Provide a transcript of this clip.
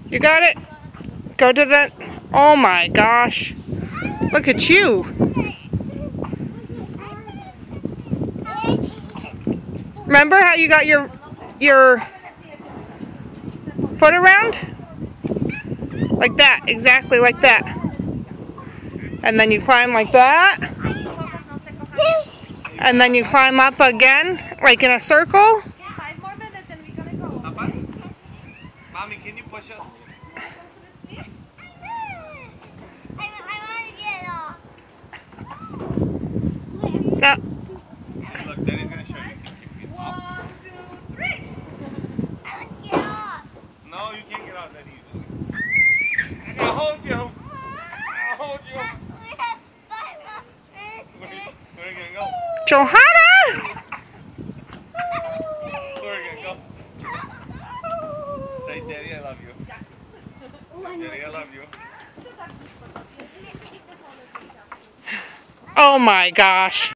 You got it? Go to the... Oh my gosh. Look at you. Remember how you got your foot around? Like that, exactly like that. And then you climb like that. And then you climb up again, like in a circle. 5 more minutes and we're gonna go. Papa? Mommy, can you push us? No. Look, Daddy's gonna show you. 1, 2, 3. No, you can't get out that easily. I'll hold you. I'll hold you. Where are you gonna go? Johanna! Where are you gonna go? Say, Daddy, I love you. Daddy, I love you. Oh my gosh.